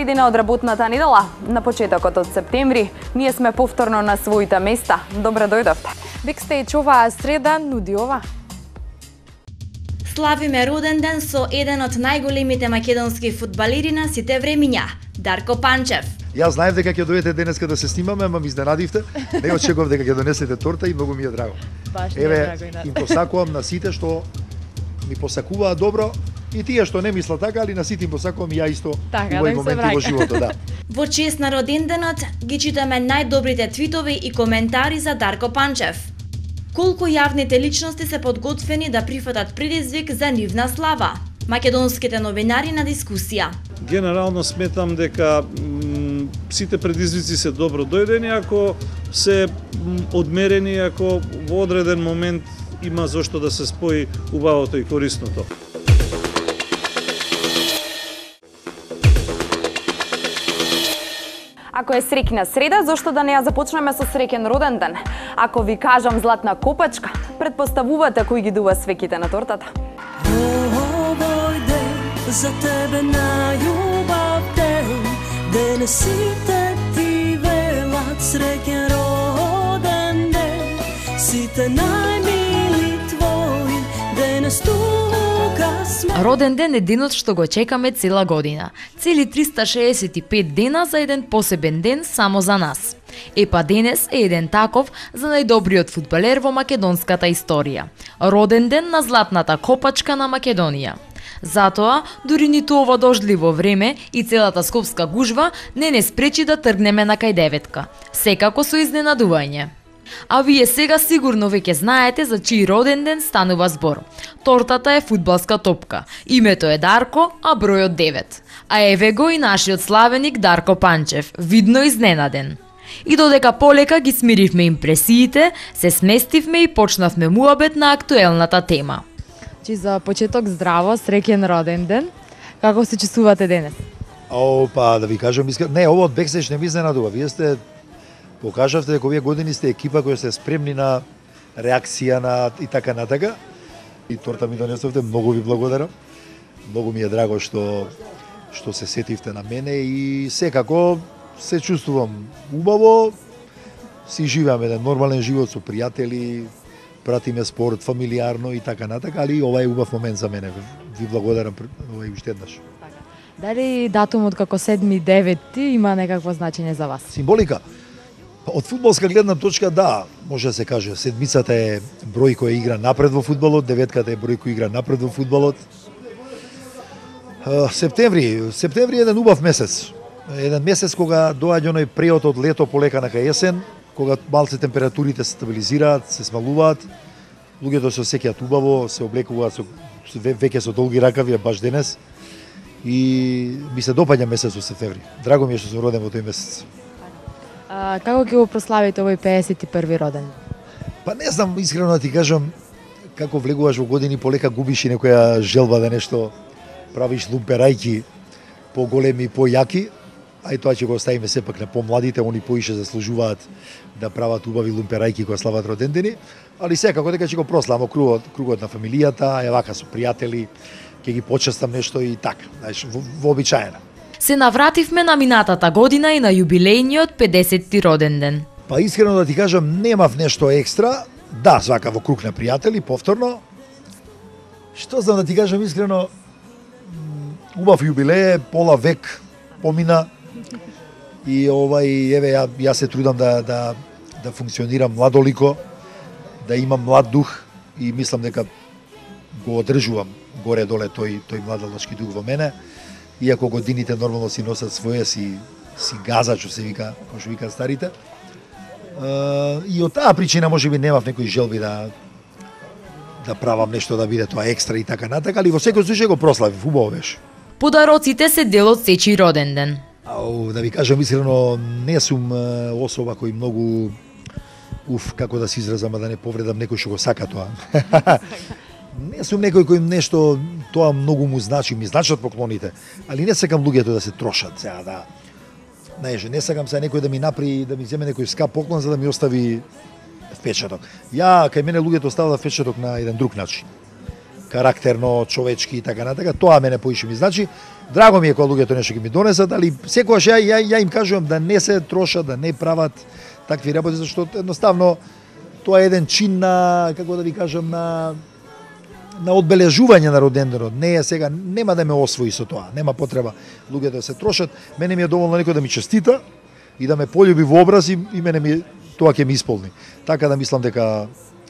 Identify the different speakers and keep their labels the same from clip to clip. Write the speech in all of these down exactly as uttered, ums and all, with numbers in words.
Speaker 1: средина од работната недела, на почетокот од септември, ние сме повторно на своите места. Добре дојдовте.
Speaker 2: Бекстејдж оваа среда нуди ова.
Speaker 3: Славиме роден ден со еден од најголемите македонски фудбалери на сите времиња, Дарко Панчев.
Speaker 4: Јас знаев дека ќе дојдете денеска да се снимаме, ама ми изненадивте. Не очекував дека ќе донесете торта и многу ми е драго.
Speaker 2: Баш ми е
Speaker 4: Еве,
Speaker 2: драго и нас.
Speaker 4: им посакувам на сите што ми посакуваат добро и тие што не мислат така, али на сите им посакувам и ја исто
Speaker 2: Така,
Speaker 4: убави
Speaker 2: да им се
Speaker 4: моменти во
Speaker 2: враќа.
Speaker 4: животот, да.
Speaker 3: Во чест на роденденот ги читаме најдобрите твитови и коментари за Дарко Панчев. Колку јавните личности се подготвени да прифатат предизвик за нивна слава? Македонските новинари на дискусија.
Speaker 5: Генерално сметам дека м, сите предизвици се добро дојдени ако се м, одмерени, ако во одреден момент има зошто да се спои убавото и корисното.
Speaker 1: Ако е среќна среда, зошто да не ја започнеме со среќен роден ден? Ако ви кажам златна копачка, предпоставувате кој ги дува свеќите на тортата.
Speaker 6: Овој ден за тебе најубав ден, денес сите ти велат среќен роден ден, сите најмили твои денес тука сме.
Speaker 2: Роден ден е денот што го чекаме цела година. Цели триста шеесет и пет дена за еден посебен ден само за нас. Епа денес е еден таков за најдобриот фудбалер во македонската историја. Роден ден на златната копачка на Македонија. Затоа, дури ниту ова дождливо време и целата скопска гужва не не спречи да тргнеме на кај деветка. Секако со изненадување. А вие сега сигурно веќе знаете за чиј роден ден станува збор. Тортата е фудбалска топка, името е Дарко, а бројот девет. А еве го и нашиот славеник Дарко Панчев, видно изненаден. И додека полека ги смиривме импресиите, се сместивме и почнавме муабет на актуелната тема.
Speaker 7: Чи за почеток здраво, среќен роден ден. Како се чувствувате денес?
Speaker 4: Опа, да ви кажам, искам... не, ово од Бекстејдж не ми изненадува. Вие сте покажавте дека овие години сте екипа која сте спремни на реакција на и така натака. И торта ми донесовте, многу ви благодарам. Многу ми е драго што што се сетивте на мене и секако се чувствувам убаво. Си живеам еден нормален живот со пријатели, пратиме спорт фамилиарно и така натака, али ова е убав момент за мене. Ви благодарам ова и уште еднаш.
Speaker 7: Дали датумот како седми девети има некакво значење за вас?
Speaker 4: Символика. Од фудбалска гледна точка, да, може да се каже. Седмицата е број кој игра напред во фудбалот, деветката е број кој игра напред во фудбалот. Септември, септември е еден убав месец. Еден месец кога доаѓа оној преот од лето полека на кај есен, кога малце температурите се стабилизираат, се смалуваат, луѓето се осеќаат убаво, се облекуваат со веќе со долги ракави, баш денес. И ми се допаѓа месецот септември. Драго ми е што сум роден во тој месец.
Speaker 7: А, како ќе го прославите овој пеесет и први роден?
Speaker 4: Па не знам, искрено да ти кажам, како влегуваш во години, полека губиш и некоја желба да нешто правиш лумперајки поголеми, појаки, а и тоа ќе го оставиме сепак на помладите, они поише заслужуваат да прават убави лумперајки кога слават родендени, али секако дека ќе го прославам кругот, кругот на фамилијата, е вака со пријатели, ќе ги почестам нешто и така, знаеш, вообичаено.
Speaker 2: Се навративме на минатата година и на јубилејниот педесетти роден ден.
Speaker 4: Па искрено да ти кажам, немав нешто екстра, да, свака во круг на пријатели, повторно. Што знам да ти кажам искрено, убав јубилеј, пола век помина и овај, еве, ја, ја се трудам да, да, да функционирам младолико, да имам млад дух и мислам дека го одржувам горе-доле тој, тој младалачки дух во мене. Иако годините нормално си носат своје, си, си газа, што се вика, како што викаат старите. И од таа причина можеби немав некои желби да да правам нешто да биде тоа екстра и така натака, али во секој случај го прославив, убаво беше.
Speaker 2: Подароците се дел од сечи роден ден.
Speaker 4: Ау, да ви кажам искрено, не сум особа кој многу уф, како да се изразам, да не повредам некој што го сака тоа. Не сум некој кој нешто тоа многу му значи, ми значат поклоните, али не сакам луѓето да се трошат сега, да. Знаеш, не сакам сега некој да ми напри, да ми земе некој скап поклон за да ми остави впечаток. Ја, кај мене луѓето оставува впечаток на еден друг начин. карактерно, човечки и така натака, тоа мене поише ми значи. Драго ми е кога луѓето нешто ќе ми донесат, али секогаш ја, ја, ја им кажувам да не се трошат, да не прават такви работи, зашто едноставно тоа е еден чин на, како да ви кажам, на на одбележување на роденденот. Не е сега, нема да ме освои со тоа, нема потреба луѓето да се трошат. Мене ми е доволно некој да ми честита и да ме полюби во образ и, и мене ми тоа ќе ми исполни. Така да мислам дека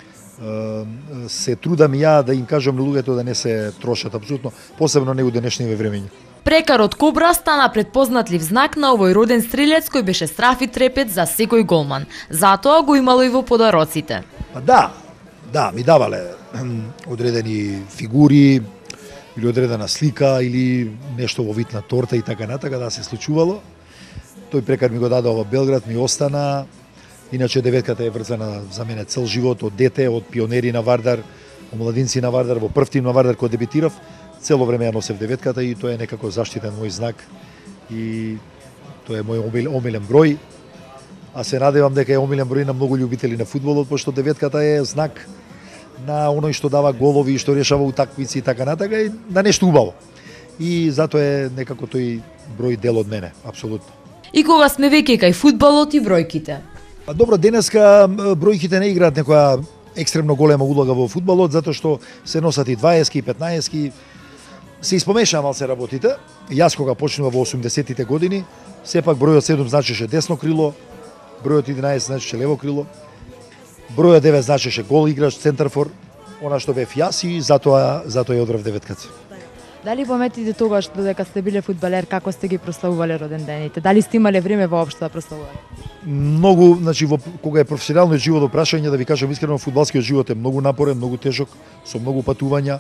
Speaker 4: се трудам ја да им кажам на луѓето да не се трошат апсолутно, посебно не у денешниве времења.
Speaker 2: Прекарот Кобра стана предпознатлив знак на овој роден стрелец кој беше страф и трепет за секој голман. Затоа го имало и во подароците.
Speaker 4: Па да, да, ми давале одредени фигури или одредена слика или нешто во вид на торта и така натака, да се случувало. Тој прекар ми го даде во Белград, ми остана. Иначе деветката е врзана за мене цел живот, од дете, од пионери на Вардар, од младинци на Вардар, во прв тим на Вардар кога дебитирав, цело време ја носев деветката и тоа е некако заштитен мој знак и тоа е мој омилен број. А се надевам дека е омилен број на многу љубители на фудбалот, пошто деветката е знак на оној што дава голови и што решава утакмици и така натака и на нешто убаво. И затоа е некако тој број дел од мене, апсолутно.
Speaker 2: И кога сме веќе кај фудбалот и бројките.
Speaker 4: А добро, денеска бројките не играат некоја екстремно голема улога во фудбалот, затоа што се носат и дваесетки, и петнаесетки. Се испомеша малце работите. Јас кога почнува во осумдесеттите години, сепак бројот седум значеше десно крило, бројот единаесет значеше лево крило, бројот девет значеше гол играч, центарфор, она што бев јас и затоа затоа ја одрав деветката.
Speaker 7: Дали пометите тогаш додека сте биле фудбалер, како сте ги прославувале родендените? Дали сте имале време воопшто да прославувате?
Speaker 4: Многу, значи во кога е професионалниот живот опрашање, да ви кажам искрено, фудбалскиот живот е многу напорен, многу тежок, со многу патувања,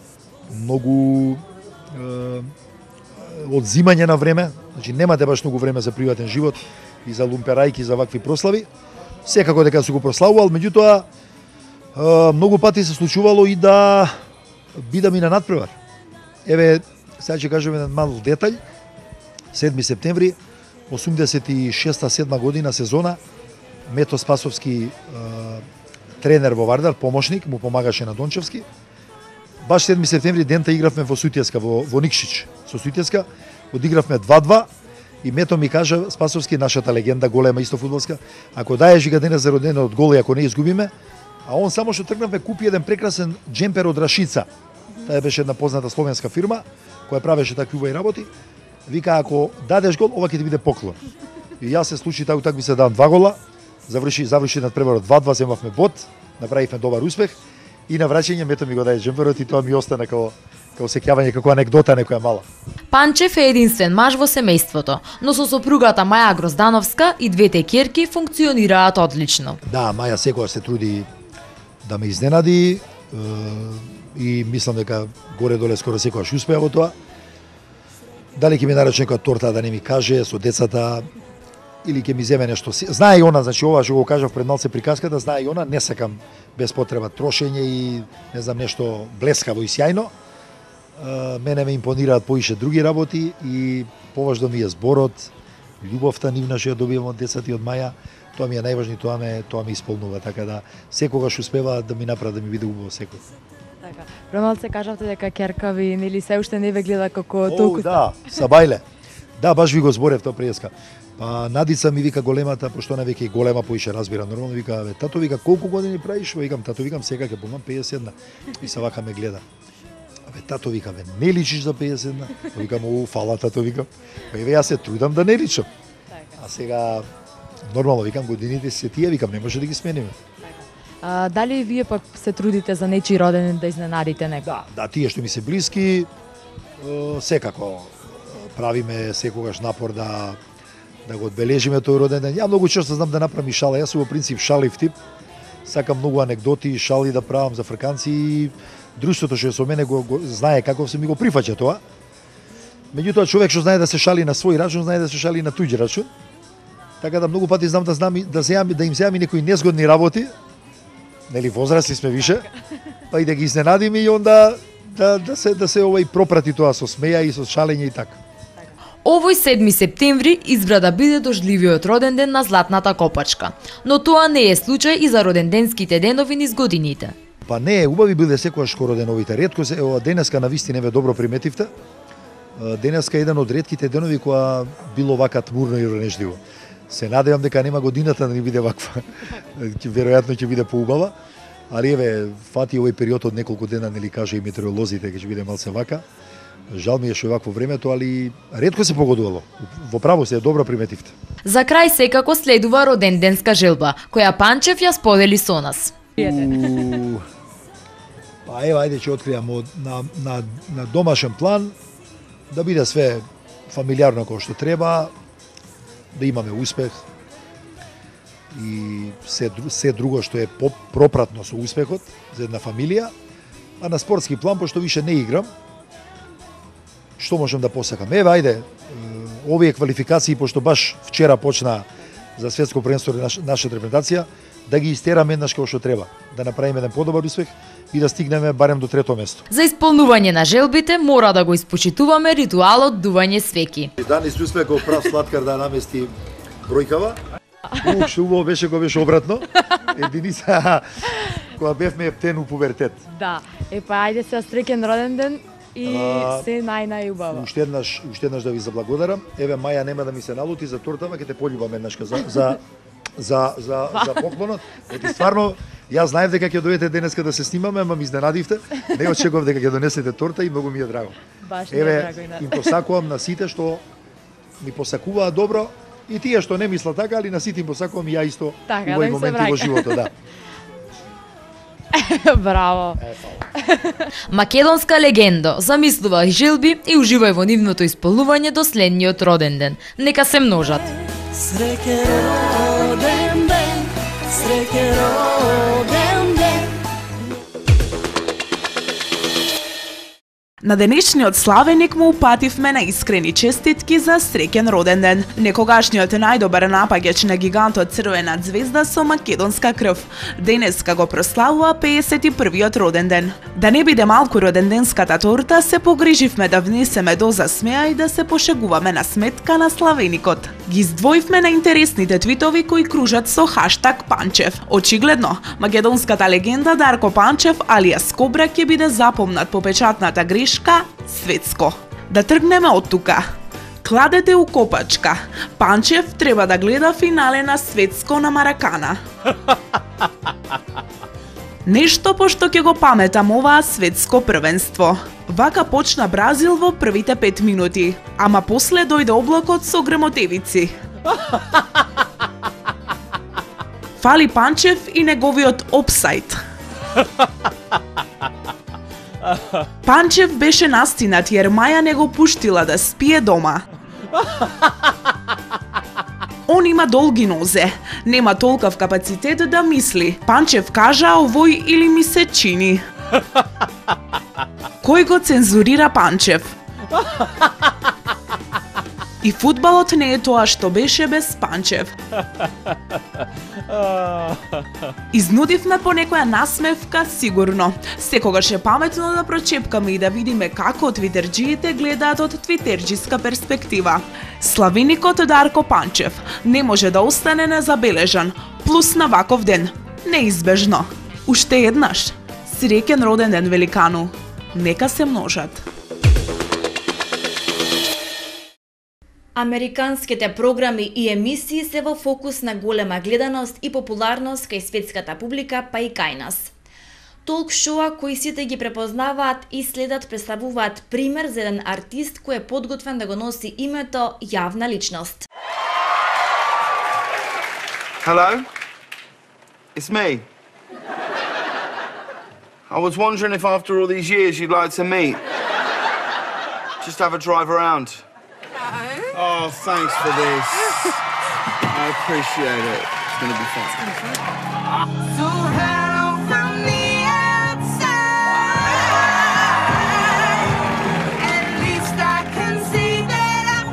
Speaker 4: многу е, одзимање на време, значи немате баш многу време за приватен живот и за лумперајки, за вакви прослави. Секако дека се го прославувал, меѓутоа е, многу пати се случувало и да бидам и на надпревар. Еве, сега ќе кажем еден мал детаљ. седми септември осумдесет и шеста седма година сезона, Мето Спасовски е, тренер во Вардар, помошник, му помагаше на Дончевски. Баш седми септември дента игравме во Сутјеска, во, во Никшич. Со Сутјеска одигравме два-два и Мето ми кажа, Спасовски, нашата легенда, голема исто фудбалска, ако даеш ига денес за роденден од гол и ако не изгубиме, а он само што тргнавме купи еден прекрасен джемпер од Рашица. Таа беше една позната словенска фирма која правеше такви убави работи. Вика, ако дадеш гол, ова ќе ти биде поклон. И јас се случи така, так би се дам два гола, заврши заврши надпреварот два-два, земавме бод, направивме добар успех и на враќање Мето ми го даде джемперот и тоа ми остана како како сеќавање, како анегдота некоја мала.
Speaker 2: Панчев е единствен маж во семејството, но со сопругата Маја Гроздановска и двете ќерки функционираат одлично.
Speaker 4: Да, Маја секогаш се труди да ме изненади и мислам дека горе-доле скоро секогаш успеа во тоа. Дали ќе ми нарече некоја торта да не ми каже со децата или ќе ми земе нешто. Знае и она, значи ова што го кажав пред малце приказката, знае и она, не сакам без потреба трошење и не знам нешто блескаво и сјајно. Мене ме импонираат поише други работи и поважно ми е зборот, љубовта нивна што ја добивам од децата и од Маја. Тоа ми е најважно, тоа ме тоа ме исполнува, така да секогаш успеваат да ми направат да ми биде убаво секој.
Speaker 7: Така. Премалце кажавте дека ќерка ви нели се уште не ве гледа како
Speaker 4: О,
Speaker 7: толку.
Speaker 4: да, Сабајле. Да, баш ви го зборев тоа преска. Па Надица ми вика големата, пошто она веќе голема поише разбира, нормално вика, бе, тато вика колку години правиш? Викам, тато викам сега ќе помам пеесет и една. И се вака ме гледа. Абе, тато вика, бе, не личиш за пеесет и една. Викам, о, фала тато викам. Па еве јас се трудам да не личам. А сега нормално викам годините се тие, викам не може да ги смениме.
Speaker 7: А, дали вие пак се трудите за нечи роден да изненадите некој?
Speaker 4: Да, да, тие што ми се блиски, е, секако правиме секогаш напор да да го одбележиме тој роден ден. Ја многу често знам да направам и шала. Јас сум во принцип шалив тип. Сакам многу анегдоти и шали да правам за фрканци и друштвото што е со мене го, го знае како се ми го прифаќа тоа. Меѓутоа човек што знае да се шали на свој рачун, знае да се шали на туѓ рачун. Така да многу пати знам да знам да се да им земам и некои незгодни работи. Нели возрасли сме више, па и да ги изненадиме и онда да, да се да се овај пропрати тоа со смеја и со шалење и така.
Speaker 2: Овој седми септември избра да биде дожливиот роден ден на Златната Копачка, но тоа не е случај и за роденденските денови низ годините.
Speaker 4: Па не, убави биле секогаш скоро деновите. Ретко се, ова денеска на вистина ве добро приметивте. Денеска е еден од ретките денови која било вака тмурно и ронежливо. Се надевам дека нема годината да не биде ваква. Веројатно ќе биде поубава. Али еве, фати овој период од неколку дена, нели кажа и метеоролозите, ќе биде малце вака. Жал ми е што е вакво времето, али ретко се погодувало. Во право се, добро приметивте.
Speaker 2: За крај секако следува роденденска желба, која Панчев ја сподели со нас.
Speaker 4: У... Па ева, ајде ќе откријам од, на, на, на домашен план, да биде све фамилиарно како што треба, да имаме успех и се, се друго што е пропратно со успехот за една фамилија, а на спортски план, пошто више не играм, што можам да посакам? Еве, ајде, овие квалификации, пошто баш вчера почна за светско првенство наш, нашата репрезентација, да ги истераме еднаш како што треба, да направиме еден подобар успех и да стигнеме барем до трето место.
Speaker 2: За исполнување на желбите мора да го испочитуваме ритуалот дување свеки.
Speaker 4: Данис успеа како прав сладкар да намести бројкава. Ух, што убаво беше кога беше обратно. Единица кога бевме ептен у пубертет.
Speaker 7: Да, е па ајде се среќен роден ден и
Speaker 4: А,
Speaker 7: се нај-најубаво.
Speaker 4: Уште еднаш, уште еднаш да ви заблагодарам. Еве Маја нема да ми се налути за тортава, ќе те пољубам еднашка за за за за за поклонот. Ети стварно јас знаев дека ќе дојдете денеска да се снимаме, ама ми изненадивте. Не очекував дека ќе донесете торта и многу ми е драго.
Speaker 7: Баш ми е
Speaker 4: Еве,
Speaker 7: драго и на.
Speaker 4: им посакувам на сите што ми посакуваат добро и тие што не мислат така, али на сите им посакувам и ја исто
Speaker 7: Така, да
Speaker 4: убави
Speaker 7: им се
Speaker 4: моменти во
Speaker 7: враќа.
Speaker 4: животот, да.
Speaker 7: Браво.
Speaker 4: Е, фала.
Speaker 2: Македонска легенда, замислувај желби и уживај во нивното исполнување до следниот роден ден. Нека се множат.
Speaker 6: Srećan roden den, srećan roden den.
Speaker 8: На денешниот славеник му упативме на искрени честитки за среќен роден ден. Некогашниот најдобар напаѓач на гигантот Црвена звезда со македонска крв. Денеска го прославува пеесет и првиот роден ден. Да не биде малку роденденската торта, се погриживме да внесеме доза смеа и да се пошегуваме на сметка на славеникот. Ги издвоивме на интересните твитови кои кружат со хаштаг Панчев. Очигледно, македонската легенда Дарко Панчев алијас Кобра ќе биде запомнат по печатната грешка светско. Да тргнеме од тука. Кладете у копачка. Панчев треба да гледа финале на светско на Маракана. Нешто пошто ќе го паметам оваа светско првенство. Вака почна Бразил во првите пет минути, ама после дојде облакот со гремотевици. Фали Панчев и неговиот опсайд. Панчев беше настинат jer Маја не го пуштила да спие дома. Он има долги нозе, нема толков капацитет да мисли. Панчев кажа овој или ми се чини. Кој го цензурира Панчев? И фудбалот не е тоа што беше без Панчев. Изнудивме по некоја насмевка, сигурно. Секогаш е паметно да прочепкаме и да видиме како твитерџиите гледаат од твитерџиска перспектива. Славеникот Дарко Панчев не може да остане незабележан, плюс на ваков ден. Неизбежно. Уште еднаш. Среќен роден ден, великану. Нека се множат.
Speaker 3: Американските програми и емисии се во фокус на голема гледаност и популарност кај светската публика, па и кај нас. Толк шоа кои сите ги препознаваат и следат представуваат пример за еден артист кој е подготвен да го носи името јавна личност.
Speaker 9: Hello? It's me. I was wondering if after all these years you'd like to meet. Just have a drive around. Oh, thanks for this. I appreciate it. It's going to be fun.
Speaker 10: So hello from the outside. At least I can see that I'm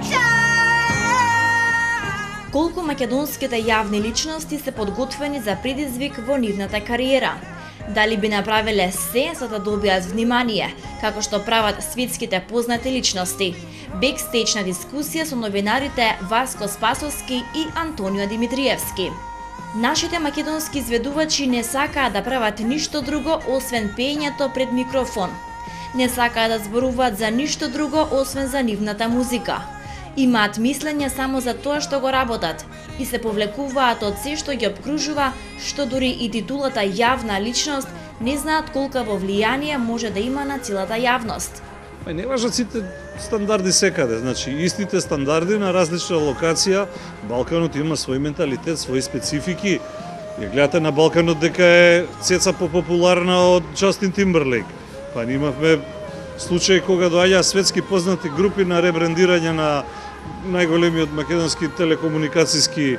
Speaker 10: trying.
Speaker 3: Колку македонските јавни личности се подготвени за предизвик во нивната кариера? Дали би направиле се за да добијат внимание, како што прават светските познати личности? Бекстејчна дискусија со новинарите Васко Спасовски и Антонио Димитриевски. Нашите македонски изведувачи не сакаат да прават ништо друго освен пеењето пред микрофон. Не сакаат да зборуваат за ништо друго освен за нивната музика. Имаат мислење само за тоа што го работат и се повлекуваат од се што ги обкружува, што дури и титулата јавна личност не знаат колкаво влијание може да има на целата јавност.
Speaker 5: Ма не важат сите стандарди секаде, значи истите стандарди на различна локација. Балканот има свој менталитет, свои специфики. Ја гледате на Балканот дека е цеца попопуларна од Джастин Тимберлейк. Па имавме случај кога доаѓаа светски познати групи на ребрендирање на најголемиот македонски телекомуникацијски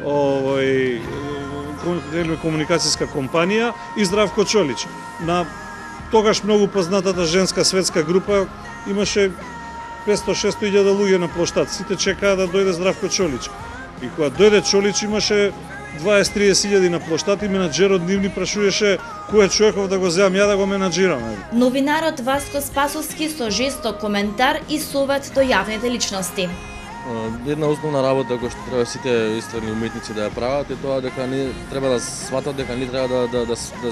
Speaker 5: овој телекомуникацијска компанија и Здравко Чолич. На тогаш многу познатата женска светска група имаше петсто-шестсто илјади луѓе на плоштад. Сите чекаа да дојде Здравко Чолич. И кога дојде Чолич имаше дваесет-триесет илјади на плоштад и менаџерот нивни прашуваше кој е човеков да го земам ја да го менаџирам.
Speaker 3: Новинарот Васко Спасовски со жесток коментар и совет до јавните личности.
Speaker 11: Една основна работа која што треба сите истрани уметници да ја прават е тоа дека не треба да сватат дека не треба да да да, да,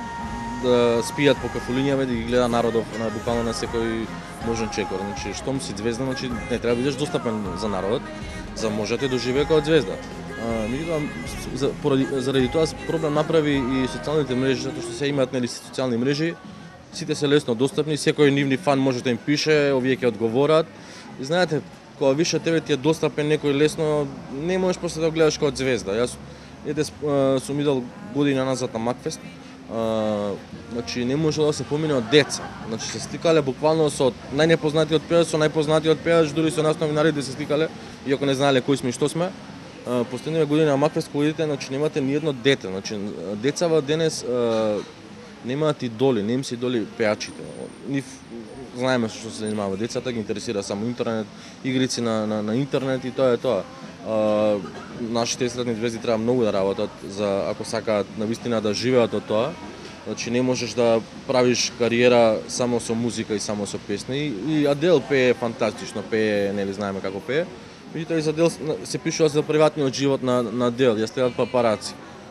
Speaker 11: да спијат по кафулињаве да ги гледа народов на буквално на секој можен чекор. Значи штом си звезда, значи не треба да бидеш достапен за народот, за можете да живее како звезда. Меѓутоа за, поради заради тоа проблем направи и социјалните мрежи, затоа што се имаат нели социјални мрежи, сите се лесно достапни, секој нивни фан може да им пише, овие ќе одговорат. И знаете, кога више тебе ти е достапен некој лесно, не можеш после да го гледаш како звезда. Јас еде сум идел година назад на Макфест. Uh, значи не може да се помине од деца. Значи се стикале буквално со најнепознатиот пеvač со најпознатиот пеvač, дури со нас новинарите се стикале, иако не знаеле кои сме и што сме. Uh, Последниве години на Макфест кога идете, значи немате ни едно дете. Значи децава денес uh, немаат идоли, не им се идоли пеачите. Нив знаеме што се занимава децата, ги интересира само интернет, игрици на на, на интернет и тоа е тоа. Uh, нашите естрадни звезди треба многу да работат за ако сакаат навистина да живеат од тоа. Значи не можеш да правиш кариера само со музика и само со песни. И Адел пее фантастично, пее, нели знаеме како пее. Меѓутоа и за Адел се пишува за приватниот живот на на Адел, ја следат папараци.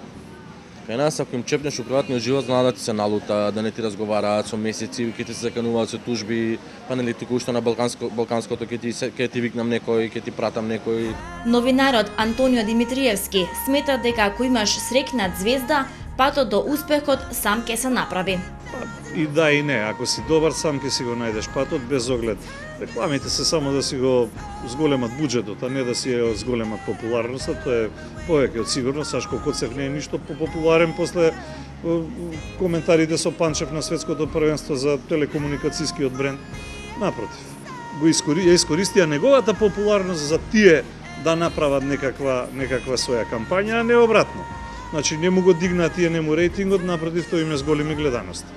Speaker 11: Кај нас ако им чепнеш у приватниот живот, знаат да ти се налута, да не ти разговараат со месеци, ќе ти се закануваат со тужби, па нели туку што на балканско балканското ќе ти ќе ти викнам некој, ќе ти пратам некој.
Speaker 3: Новинарот Антонио Димитриевски смета дека ако имаш среќна звезда, патот до успехот сам ќе се направи.
Speaker 5: И да и не, ако си добар сам ќе си го најдеш патот без оглед. Рекламите се само да си го зголемат буџетот, а не да си ја зголемат популарноста, тоа е повеќе од сигурно. Сашко Коцев не е ништо популарен после коментарите со Панчев на светското првенство за телекомуникацијскиот бренд. Напротив, го искори, ја искористија неговата популарност за тие да направат некаква некаква своја кампања, а не обратно. Значи не му го дигна тие нему рейтингот, напротив тој им е зголеми гледаност.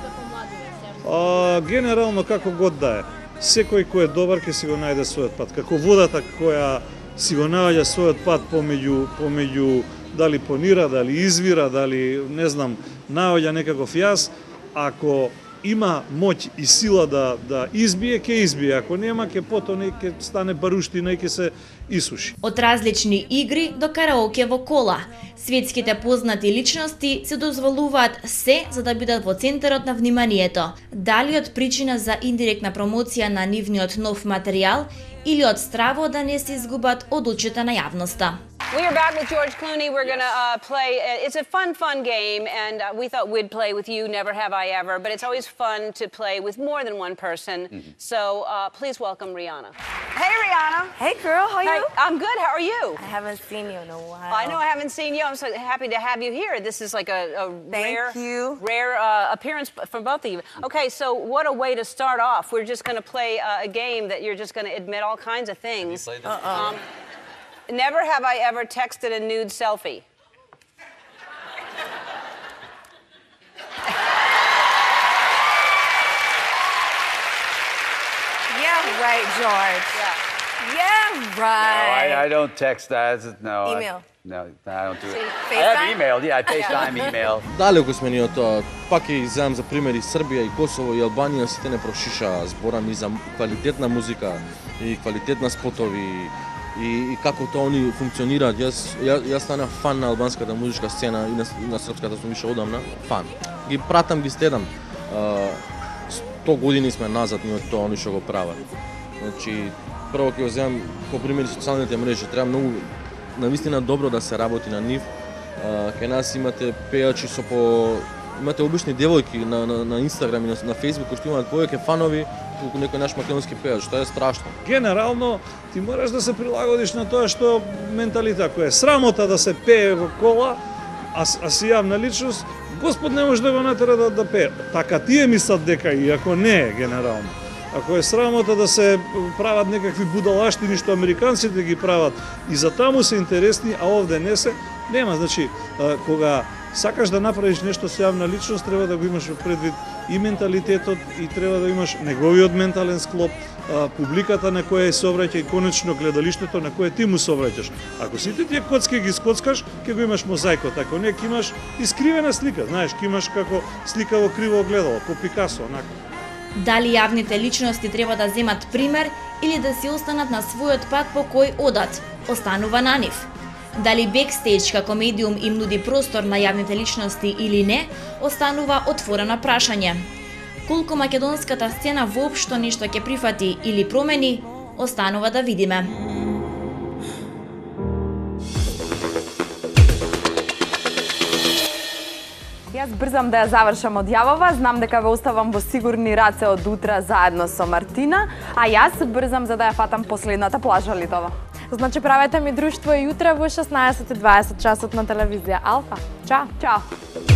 Speaker 5: А, генерално како год да е, секој кој е добар ќе си го најде својот пат. Како водата која си го наоѓа својот пат помеѓу помеѓу дали понира, дали извира, дали не знам, наоѓа некаков јас, ако има моќ и сила да да избие, ќе избие, ако нема ќе потоне ќе стане баруштина и ќе се исуши.
Speaker 3: Од различни игри до караоке во кола, светските познати личности се дозволуваат се за да бидат во центарот на вниманието. Дали од причина за индиректна промоција на нивниот нов материјал или од страво да не се изгубат од очите на јавноста.
Speaker 12: We are back with George Clooney. We're going to uh, play. It's a fun, fun game, and uh, we thought we'd play with you, Never Have I Ever, but it's always fun to play with more than one person. Mm-hmm. So uh, please welcome Rihanna.
Speaker 13: Hey, Rihanna. Hey, girl. How are
Speaker 12: Hey,
Speaker 13: you?
Speaker 12: I'm good. How are you?
Speaker 13: I haven't seen you in a while.
Speaker 12: I know I haven't seen you. I'm so happy to have you here. This is like a, a
Speaker 13: Thank
Speaker 12: rare,
Speaker 13: you.
Speaker 12: rare uh, appearance from both of you. Okay, so what a way to start off. We're just going to play uh, a game that you're just going to admit all kinds of things.
Speaker 13: Uh-uh.
Speaker 12: Um, Never have I ever texted a nude selfie.
Speaker 13: Yeah, right, George.
Speaker 12: Yeah.
Speaker 13: Yeah, right.
Speaker 14: No, I, I don't text that. No.
Speaker 13: Email.
Speaker 14: I, no, I don't do
Speaker 13: So
Speaker 14: it.
Speaker 13: you
Speaker 14: I have
Speaker 13: FaceTime?
Speaker 14: email. Yeah, I FaceTime, email.
Speaker 11: Далеку сме ни од тоа. Пак ќе иземам за примери Србија и Косово и Албанија, сите не прошишаа. Зборам и за квалитетна музика и квалитетна спотови. и, и како тоа они функционираат. Јас ја, јас станав фан на албанската музичка сцена и на, на српската сум више одамна. Фан. Ги пратам, ги следам. сто години сме назад ние од тоа они што го прават. Значи, прво ќе го земам ко пример социјалните мрежи. Треба многу навистина добро да се работи на нив. Кај нас имате пејачи со по имате обични девојки на на, на Инстаграм и на, на Фејсбук кои што имаат повеќе фанови колку некој наш македонски пејач, што е страшно.
Speaker 5: Генерално ти мораш да се прилагодиш на тоа што менталитет кој е срамота да се пее во кола, а, а си јавна личност, Господ не може да го натера да, да пее. Така тие мислат дека и ако не е генерално. Ако е срамота да се прават некакви будалаштини што американците ги прават и за таму се интересни, а овде не се, нема. Значи, кога сакаш да направиш нешто со јавна личност, треба да го имаш во предвид и менталитетот и треба да имаш неговиот ментален склоп, публиката на која се обраќа и конечно гледалиштето на кое ти му се обраќаш. Ако сите тие коцки ги скоцкаш, ќе го имаш мозаикот, ако не ќе имаш искривена слика, знаеш, ќе имаш како слика во криво огледало, ко Пикасо, онака.
Speaker 3: Дали јавните личности треба да земат пример или да си останат на својот пат по кој одат, останува на нив. Дали бекстејдж како медиум им нуди простор на јавните личности или не, останува отворено прашање. Колку македонската сцена воопшто нешто ќе прифати или промени, останува да видиме.
Speaker 1: Јас брзам да ја завршам одјавова, знам дека ве оставам во сигурни раце од утра заедно со Мартина, а јас брзам за да ја фатам последната плажа Литова.
Speaker 7: Значи правете ми друштво и утре во шеснаесет и дваесет часот на телевизија Алфа. Чао.
Speaker 1: Чао.